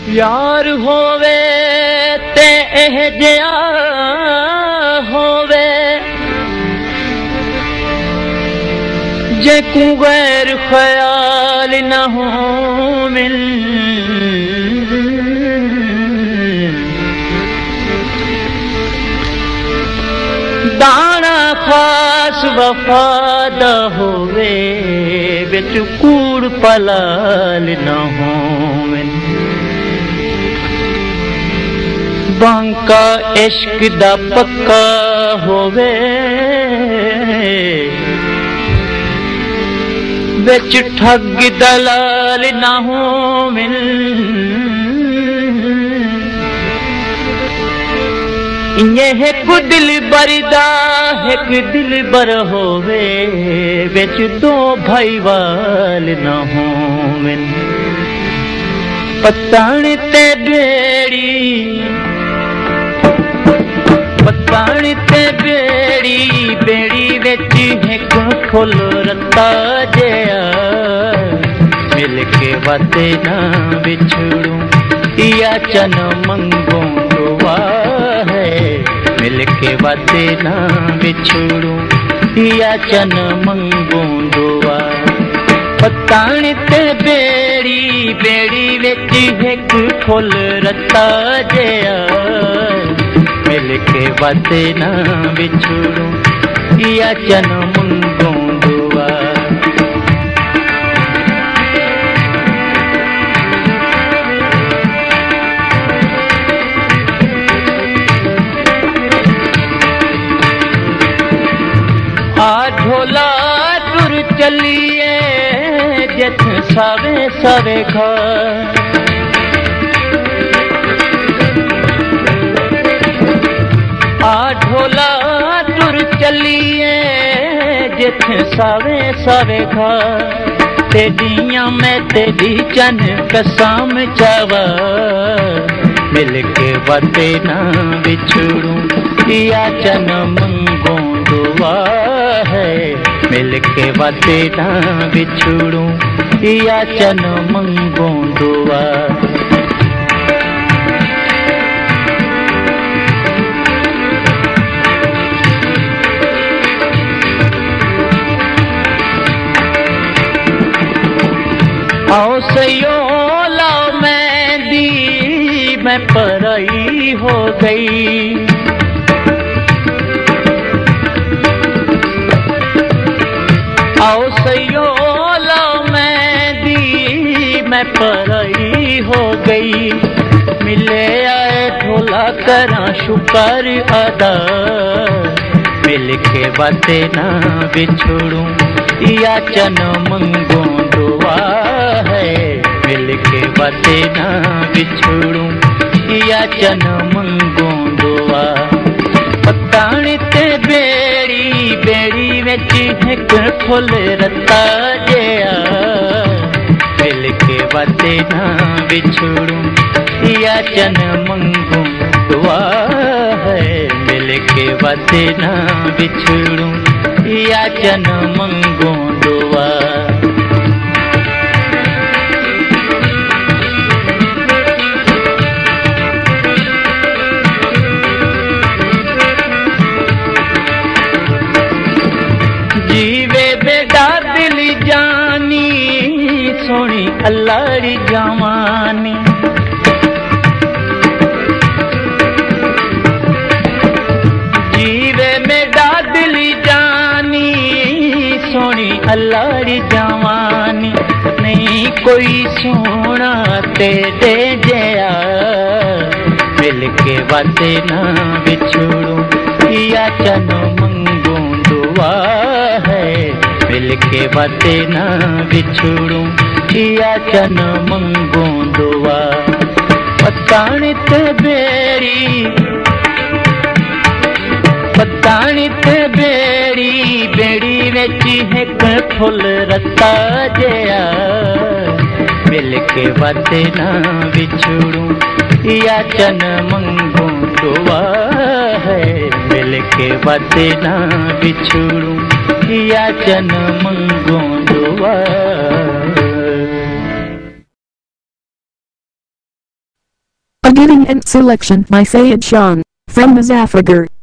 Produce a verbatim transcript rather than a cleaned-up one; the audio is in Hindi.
यार होवे ते एह जिया होवे जेकू गैर ख्याल न हो मिल दाना खास वफादा होवे बिच कूड़ पलाल न हो मिल बांका इश्क दा पक्का होवे बिच ठग दलाल ना हो मिल इन्हें एक दिल बरदा एक दिल बर होवे बिच दो भाई वाल ना हो मिल पतान ते बेड़ी पतान ते बेड़ी बेड़ी बिच एक फुल रत्ता जया मिल के वाते ना बिछड़ू या चन मंगो दुआ है मिल के वाते ना बिछड़ू या चन मंगो दुआ पतान ते बेड़ी बेड़ी बिच एक फुल रत्ता जया मिल के वाते ना बिछड़ू या चन मंगो दुआ आ ढोला टुर चलिए जथ सावे सावे घर आ ढोला टुर चलिए जिथ सावे सावे घर तेरिया मैं तेरी चन कसम चावा मिल के वाते ना बिछड़ू या चन मंगो दुआ है मिल के वाते ना बिछड़ू या चन मंगो दुआ आओ सयो लाओ मेहंदी मैं पराई हो गई आओ सयो लाओ मेहंदी मैं पराई हो गई मिले आए ढोला करा शुक्र अदा मिल के वाते ना बिछड़ू या चन मंगो दुआ है मिल के वाते ना बिछड़ू या चन मंगो दुआ पतान ते बेड़ी बेड़ी बिच एक फुल रत्ता जया मिल के वाते ना बिछड़ू या चन मंगो दुआ है मिल के वाते ना बिछड़ू या चन मंगो दुआ जीवे बेटा दिल जानी सोनी अल्लाहरी जवानी जीवे मेरा दिल जानी सोनी अल्लाहरी जवानी नहीं कोई सोना तेरे जया मिल के वाते ना बिछड़ू या चन मंगो दुआ है मिल के वाते ना बिछड़ू या चन मंगो दुआ पतान ते बेड़ी पतान ते बेड़ी बेड़ी बिच एक फुल रत्ता जया मिल के वाते ना बिछड़ू या चन मंगो दुआ है मिल के वाते ना बिछड़ू या चन मंगो दुआ Editing and selection by Sayed Shan, from Mazafragar.